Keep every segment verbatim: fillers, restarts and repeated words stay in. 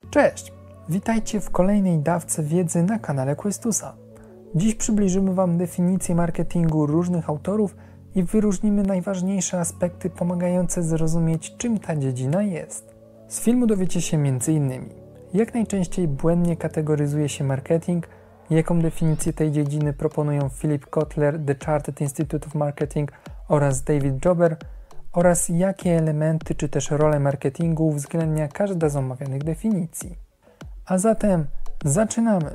Cześć! Witajcie w kolejnej dawce wiedzy na kanale Questusa. Dziś przybliżymy Wam definicję marketingu różnych autorów i wyróżnimy najważniejsze aspekty pomagające zrozumieć, czym ta dziedzina jest. Z filmu dowiecie się między innymi, jak najczęściej błędnie kategoryzuje się marketing, jaką definicję tej dziedziny proponują Philip Kotler, The Chartered Institute of Marketing oraz David Jober, oraz jakie elementy czy też role marketingu uwzględnia każda z omawianych definicji. A zatem zaczynamy!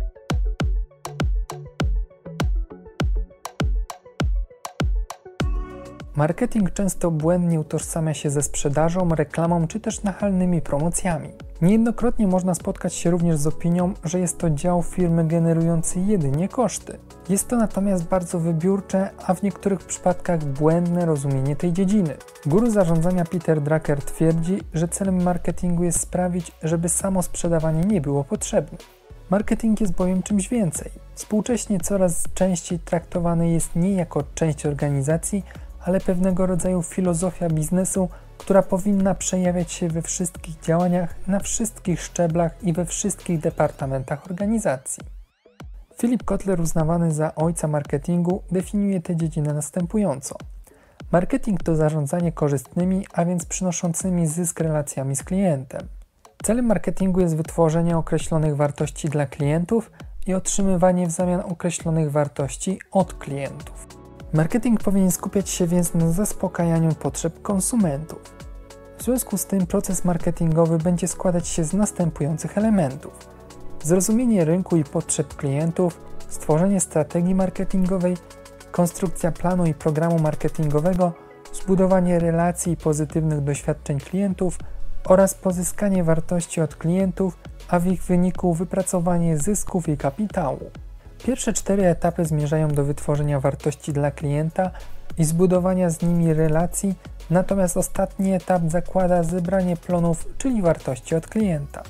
Marketing często błędnie utożsamia się ze sprzedażą, reklamą czy też nachalnymi promocjami. Niejednokrotnie można spotkać się również z opinią, że jest to dział firmy generujący jedynie koszty. Jest to natomiast bardzo wybiórcze, a w niektórych przypadkach błędne rozumienie tej dziedziny. Guru zarządzania Peter Drucker twierdzi, że celem marketingu jest sprawić, żeby samo sprzedawanie nie było potrzebne. Marketing jest bowiem czymś więcej. Współcześnie coraz częściej traktowany jest nie jako część organizacji, ale pewnego rodzaju filozofia biznesu, która powinna przejawiać się we wszystkich działaniach, na wszystkich szczeblach i we wszystkich departamentach organizacji. Philip Kotler, uznawany za ojca marketingu, definiuje tę dziedzinę następująco. Marketing to zarządzanie korzystnymi, a więc przynoszącymi zysk relacjami z klientem. Celem marketingu jest wytworzenie określonych wartości dla klientów i otrzymywanie w zamian określonych wartości od klientów. Marketing powinien skupiać się więc na zaspokajaniu potrzeb konsumentów. W związku z tym proces marketingowy będzie składać się z następujących elementów: zrozumienie rynku i potrzeb klientów, stworzenie strategii marketingowej, konstrukcja planu i programu marketingowego, zbudowanie relacji i pozytywnych doświadczeń klientów oraz pozyskanie wartości od klientów, a w ich wyniku wypracowanie zysków i kapitału. Pierwsze cztery etapy zmierzają do wytworzenia wartości dla klienta i zbudowania z nimi relacji, natomiast ostatni etap zakłada zebranie plonów, czyli wartości od klienta.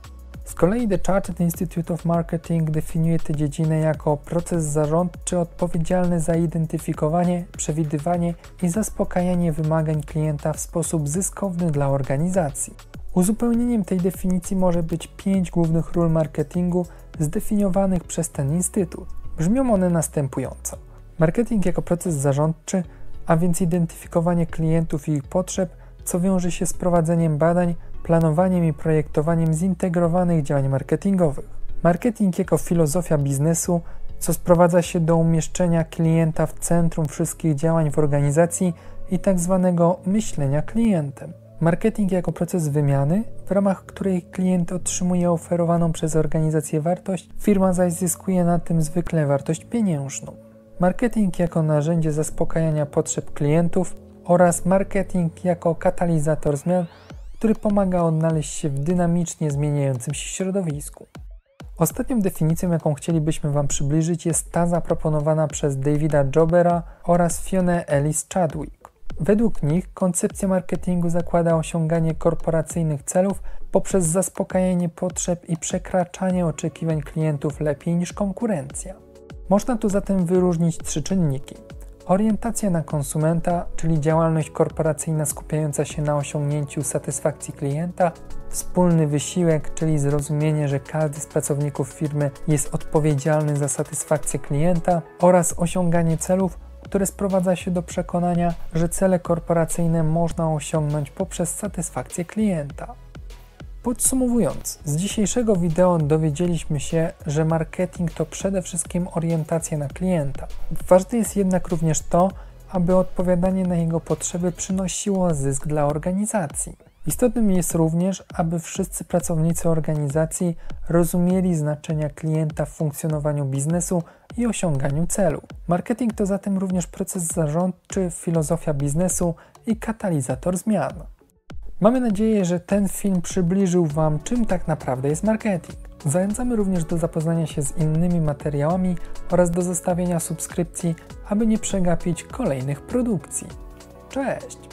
Z kolei The Chartered Institute of Marketing definiuje tę dziedzinę jako proces zarządczy odpowiedzialny za identyfikowanie, przewidywanie i zaspokajanie wymagań klienta w sposób zyskowny dla organizacji. Uzupełnieniem tej definicji może być pięć głównych ról marketingu zdefiniowanych przez ten instytut. Brzmią one następująco. Marketing jako proces zarządczy, a więc identyfikowanie klientów i ich potrzeb, co wiąże się z prowadzeniem badań, planowaniem i projektowaniem zintegrowanych działań marketingowych. Marketing jako filozofia biznesu, co sprowadza się do umieszczenia klienta w centrum wszystkich działań w organizacji i tak zwanego myślenia klientem. Marketing jako proces wymiany, w ramach której klient otrzymuje oferowaną przez organizację wartość, firma zaś zyskuje na tym zwykle wartość pieniężną. Marketing jako narzędzie zaspokajania potrzeb klientów oraz marketing jako katalizator zmian, który pomaga odnaleźć się w dynamicznie zmieniającym się środowisku. Ostatnią definicją, jaką chcielibyśmy Wam przybliżyć, jest ta zaproponowana przez Davida Jobera oraz Fionę Ellis Chadwick. Według nich koncepcja marketingu zakłada osiąganie korporacyjnych celów poprzez zaspokajanie potrzeb i przekraczanie oczekiwań klientów lepiej niż konkurencja. Można tu zatem wyróżnić trzy czynniki. Orientacja na konsumenta, czyli działalność korporacyjna skupiająca się na osiągnięciu satysfakcji klienta, wspólny wysiłek, czyli zrozumienie, że każdy z pracowników firmy jest odpowiedzialny za satysfakcję klienta, oraz osiąganie celów, które sprowadza się do przekonania, że cele korporacyjne można osiągnąć poprzez satysfakcję klienta. Podsumowując, z dzisiejszego wideo dowiedzieliśmy się, że marketing to przede wszystkim orientacja na klienta. Ważne jest jednak również to, aby odpowiadanie na jego potrzeby przynosiło zysk dla organizacji. Istotnym jest również, aby wszyscy pracownicy organizacji rozumieli znaczenia klienta w funkcjonowaniu biznesu i osiąganiu celu. Marketing to zatem również proces zarządczy, filozofia biznesu i katalizator zmian. Mamy nadzieję, że ten film przybliżył Wam, czym tak naprawdę jest marketing. Zachęcamy również do zapoznania się z innymi materiałami oraz do zostawienia subskrypcji, aby nie przegapić kolejnych produkcji. Cześć!